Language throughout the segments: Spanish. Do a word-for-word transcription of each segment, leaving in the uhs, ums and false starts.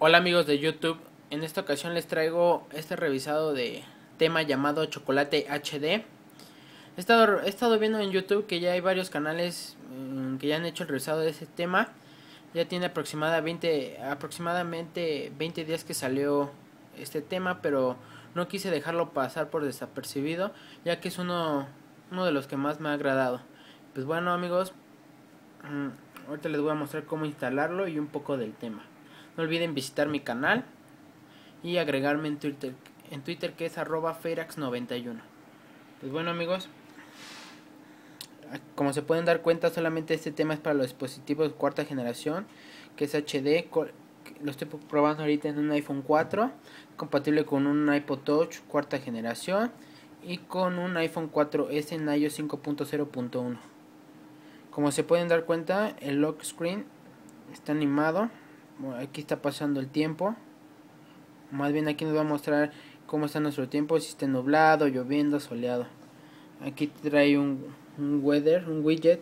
Hola amigos de YouTube, en esta ocasión les traigo este revisado de tema llamado Chocolate H D. He estado, he estado viendo en YouTube que ya hay varios canales mmm, que ya han hecho el revisado de ese tema. Ya tiene aproximadamente, aproximadamente veinte días que salió este tema, pero no quise dejarlo pasar por desapercibido, ya que es uno, uno de los que más me ha agradado. Pues bueno amigos, mmm, ahorita les voy a mostrar cómo instalarlo y un poco del tema. No olviden visitar mi canal y agregarme en Twitter, en Twitter que es arroba feirax noventa y uno. Pues bueno amigos, como se pueden dar cuenta, solamente este tema es para los dispositivos de cuarta generación, que es H D. Lo estoy probando ahorita en un iPhone cuatro, compatible con un iPod Touch cuarta generación y con un iPhone cuatro ese en iOS cinco punto cero punto uno. Como se pueden dar cuenta, el lock screen está animado. Bueno, aquí está pasando el tiempo. Más bien aquí nos va a mostrar cómo está nuestro tiempo, si está nublado, lloviendo, soleado. Aquí trae un, un weather, un widget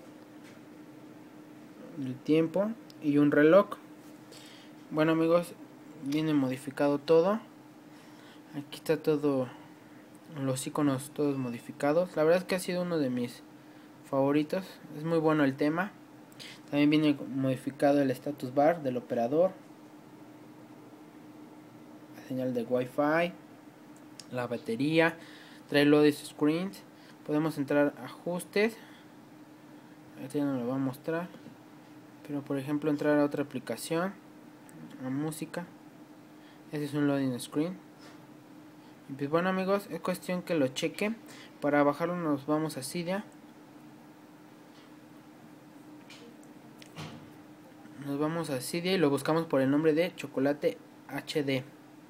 del tiempo y un reloj. Bueno amigos, viene modificado todo. Aquí está todo, los iconos todos modificados. La verdad es que ha sido uno de mis favoritos. Es muy bueno el tema. También viene modificado el status bar del operador, la señal de Wi-Fi, la batería, trae load screens. Podemos entrar a ajustes. Este ya no lo va a mostrar, pero por ejemplo entrar a otra aplicación, a música. Ese es un loading screen. Y pues bueno amigos, es cuestión que lo cheque. Para bajarlo nos vamos a Cydia. Nos vamos a Cydia y lo buscamos por el nombre de Chocolate H D.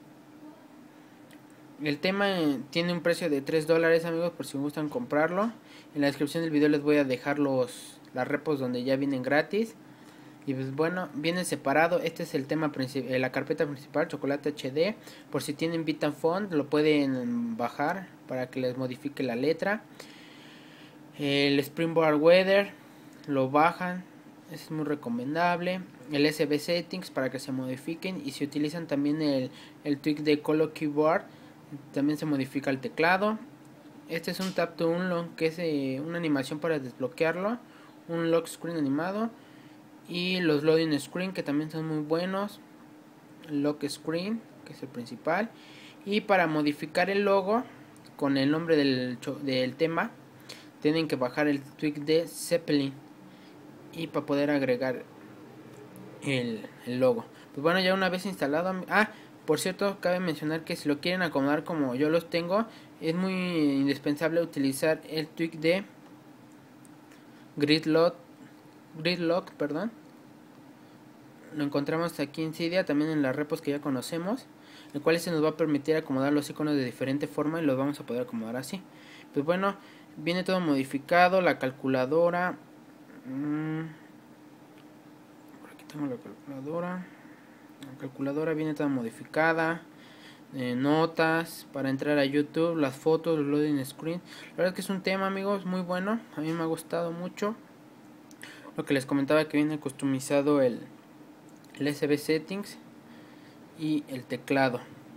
El tema tiene un precio de tres dólares amigos, por si gustan comprarlo. En la descripción del video les voy a dejar los las repos donde ya vienen gratis. Y pues bueno, viene separado. Este es el tema principal, la carpeta principal, Chocolate H D. Por si tienen Vitafont lo pueden bajar para que les modifique la letra. El Springboard Weather lo bajan, es muy recomendable. El S B Settings para que se modifiquen. Y si utilizan también el, el tweak de Color Keyboard, también se modifica el teclado. Este es un Tap to Unlock, que es eh, una animación para desbloquearlo. Un lock screen animado. Y los loading screen, que también son muy buenos. El lock screen, que es el principal. Y para modificar el logo con el nombre del, del tema, tienen que bajar el tweak de Zeppelin. Y para poder agregar el, el logo. Pues bueno, ya una vez instalado. Ah, por cierto, cabe mencionar que si lo quieren acomodar como yo los tengo, es muy indispensable utilizar el tweak de Gridlock, Gridlock, perdón. Lo encontramos aquí en Cydia, también en las repos que ya conocemos, el cual se nos va a permitir acomodar los iconos de diferente forma y los vamos a poder acomodar así. Pues bueno, viene todo modificado, la calculadora. Mmm, por aquí tengo la calculadora. La calculadora viene toda modificada. Eh, notas para entrar a YouTube, las fotos, el loading screen. La verdad es que es un tema amigos muy bueno, a mí me ha gustado mucho. Lo que les comentaba, que viene customizado el, el S B Settings y el teclado.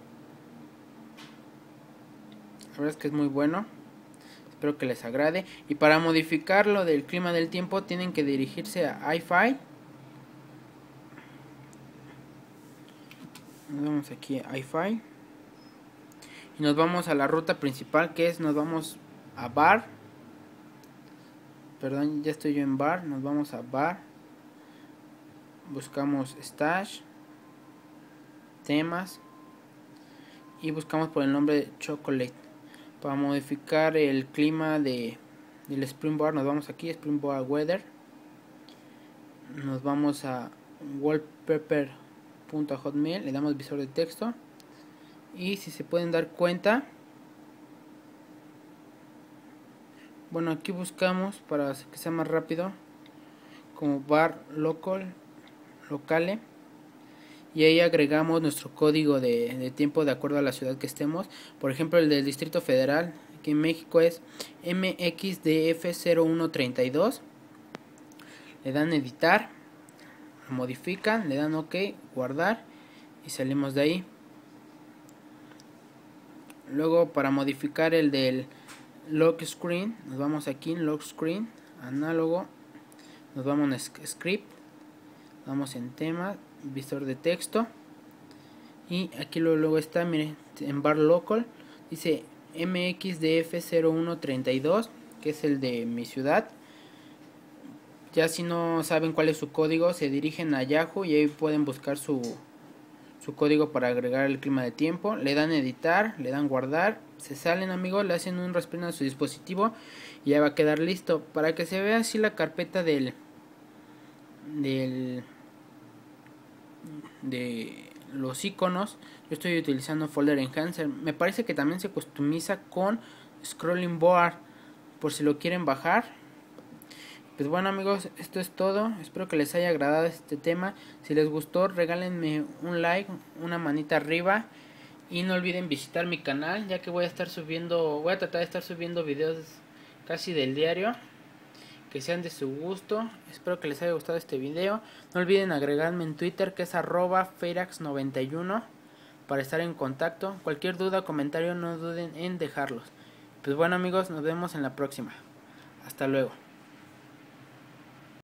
La verdad es que es muy bueno, espero que les agrade. Y para modificar lo del clima del tiempo tienen que dirigirse a iFi. Nos vamos aquí a iFi y nos vamos a la ruta principal, que es, nos vamos a Bar. Perdón, ya estoy yo en Bar. Nos vamos a Bar, buscamos Stash, temas y buscamos por el nombre de Chocolate. Para modificar el clima de del Springboard nos vamos aquí, Springboard Weather. Nos vamos a wallpaper punto hotmail, le damos visor de texto y si se pueden dar cuenta, bueno, aquí buscamos para que sea más rápido como bar local locale y ahí agregamos nuestro código de, de tiempo de acuerdo a la ciudad que estemos. Por ejemplo, el del Distrito Federal aquí en México es M X D F cero uno treinta y dos. Le dan editar, lo modifican, le dan OK, guardar y salimos de ahí. Luego, para modificar el del lock screen, nos vamos aquí en lock screen, análogo, nos vamos en script, vamos en tema, visor de texto, y aquí luego, luego está, miren, en bar local dice M X D F cero uno treinta y dos, que es el de mi ciudad. Ya si no saben cuál es su código, se dirigen a Yahoo y ahí pueden buscar su su código para agregar el clima de tiempo, le dan editar, le dan guardar, se salen, amigos, le hacen un respiro a su dispositivo y ya va a quedar listo. Para que se vea así la carpeta del del de los iconos, yo estoy utilizando Folder Enhancer. Me parece que también se customiza con Scrolling Board, por si lo quieren bajar. Pues bueno, amigos, esto es todo. Espero que les haya agradado este tema. Si les gustó, regálenme un like, una manita arriba, y no olviden visitar mi canal, ya que voy a estar subiendo, voy a tratar de estar subiendo videos casi del diario, que sean de su gusto. Espero que les haya gustado este video. No olviden agregarme en Twitter, que es arroba feirax noventa y uno, para estar en contacto. Cualquier duda o comentario, no duden en dejarlos. Pues bueno, amigos, nos vemos en la próxima. Hasta luego.